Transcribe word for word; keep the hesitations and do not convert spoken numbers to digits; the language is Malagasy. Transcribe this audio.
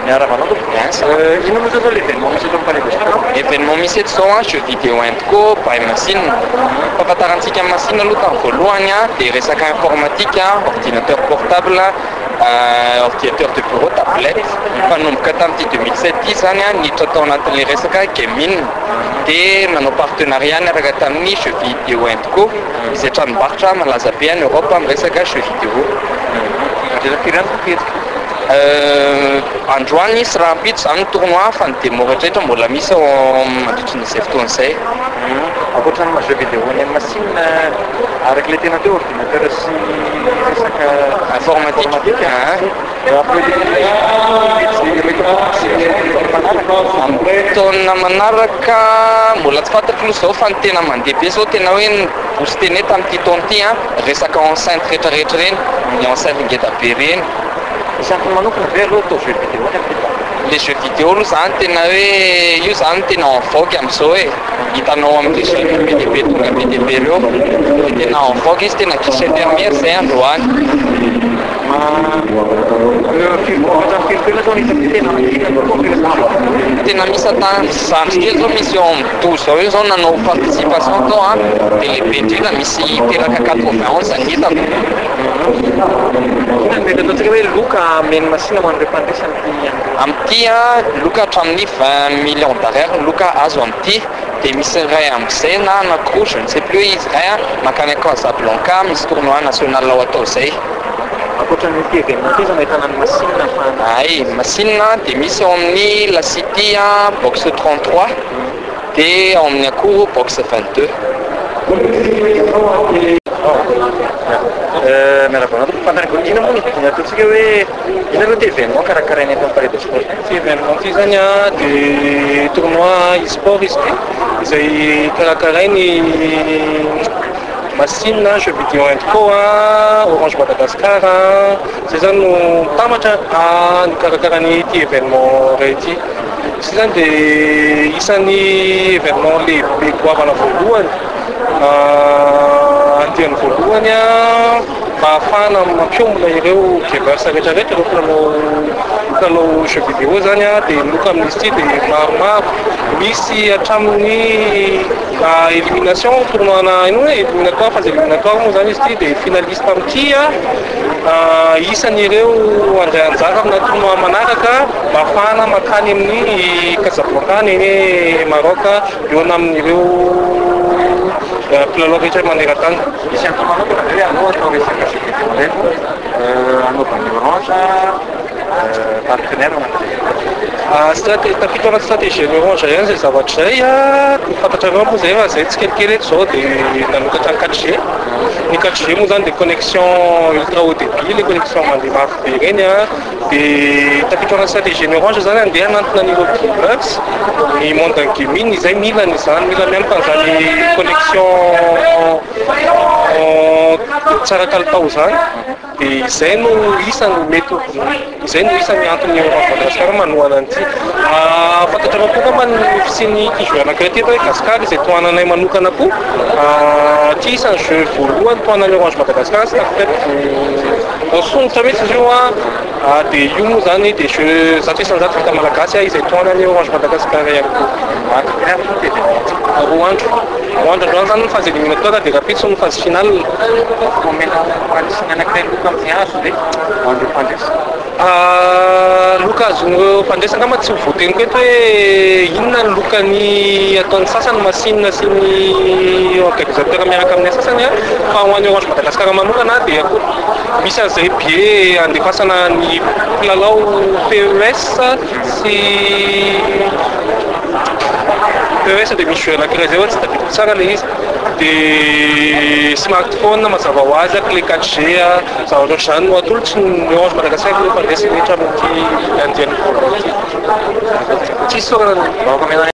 Miara-manao bien ça. Ino moa zao l'événement misy eto amin'ny palais événement misy eto zao a jeu vidéo entiko by machine. Fahafantarantsika amin'ny machine aloha tamin'ny voalohany a dia resaka informatique a, ordinateur portable, euh, ordinateur de bureau, tablette. Fanomboka tamin'ity deux mille sept ity zany a niditra tao anatin'ilay resaka gaming dia manao partenariat niaraka tamin'ny jeu vidéo entiko izay tranombarotra malaza be any Europe amin'ny resaka jeu vidéo. Euh, androany sy raha ampito zany tournoi fa ny démo rehetrarehetra mbola misy ao mandritran'izay fotoana izay. Ankoatran'ny ma jeu vidéo ny amin'ny machine araka ilay tena teo ordinateur sy resaka informatique. Amin'ny taona manaraka mbola tsy fantatro aloha zao fa ny tena mandeha be zao tena hoe ny boostene tamin'ity taona ity a resaka enceinte rehetrarehetra reny, ny enceinte ngeda be reny. Isan'ny manokana ve aloha atao jeu vidéo les jeux vidéo aloha zany tena hoe io zany tena en vogue amin'izao e, hitanao amin'ny réseau be dia be tonga be dia be reo tena en vogue izy, tena guichet fermière zay androany. Tena misy atandro kely zao misy eo amin'ny douze zao io zao nanao participation tao a dia lehibe indrindra misy teraka quatre-vingt onze ny hitako. Mety ataontsika hoe loka ameny machine man'ireo mpandresany amin'ity a loka hatramin'ny vingt millions d'ariary loka azo amin'ity dia misy ray amin'izay na anankiroa je ne sais plus izy ray a makany à Casablanca misy tournoi national ao atao izay. Ankoatran'ity événement ity zany ahitana ny machine fa ay machine dia misy ao amin'ny La City a box trente-trois dia ao amin'ny akoho box vingt-deux. Miara-banao fantariko ina moa ny ataontsika hoe ina aloha ty événement karakaraina eto amin'ny palais de sport ty événement ty zany a dia tournoi e-sport izy ty izay karakarainy machine jeu vidéo entiko a Orange Madagascar zay zany no tamatra nikarakarany ty événement ray ity. Izy zany dia isan'ny événement lehibe goavana voalohany andiany voalohany a mba ahafahana mampiombona ireo gamers rehetrarehetra ireo mpanao mpanao jeu vidéo zany a dia loka amin'izy ity dia maromaro misy hatramin'ny élimination tournoina ino hoe éliminatoire fa éliminatoire moa zany izy ity dia finaliste amin'ity a isan'ireo andray anjara amina tournoi manaraka mba ahafahana makany amin'ny Casablanca eny Maroc eo amin'ireo mpilalao rehetra maneran-tany. Misy antony manokana hoe anao atao resaka jeu vidéo ndraiky anaovan'ny Orange partenaire tafito anaty stratégie ny Orange ihany zay zavatra zay a fantatrareo moa zay fa zay tsy kelikely eto zao dia nanokatra ny quatre G. Ny quatre G moa zany dia connexion ultra haut débit, le connexion mandeha mafy be reny a dia tafito anaty stratégie ny Orange zany andeha hanantona an'ireo gamers ny monde en gaming izay milany izany mila mianaka an'izany connexion tsara kalitao zany dia izay no isany mety izay no isany antony Orange Madagascar manohana an'ity. Fantatrareo koa ngamba ny fisian'ny jeu anankiray ty hoe Gascar izay tohananay manokana koa ty isan'ny jeu voalohany tohanan'ny Orange Madagascar sy tafitety voasongotra mihitsy izy io a dia io moa zany dia jeu zato isanjato vita malagasy izay tohanan'ny Orange Madagascar ihany koa. Roa andro roa andro androany zany ny phase éliminatoire dia rapidso ny phase finale. Loka azon'ireo mpandresa angamba tsy voateniko eto hoe inona ny lokany ataon'ny sasany machine sy ny organisateur miaraka amin'ny sasany a fa ho an'ny Orange Madagascar manokana dia misy an'izay bie andefasana ny mpilalao P E S sy P E S dia misy jeu anankiray zay hoe tsy tadidiko tsara le izy dia smartphone mazava ho azy clé quatre G zavatra ohatr'izany no atolotsy ny Orange Madagascar ireo mpandresy rehetra amin'ity andiany voalohany ity. Tsisy sorana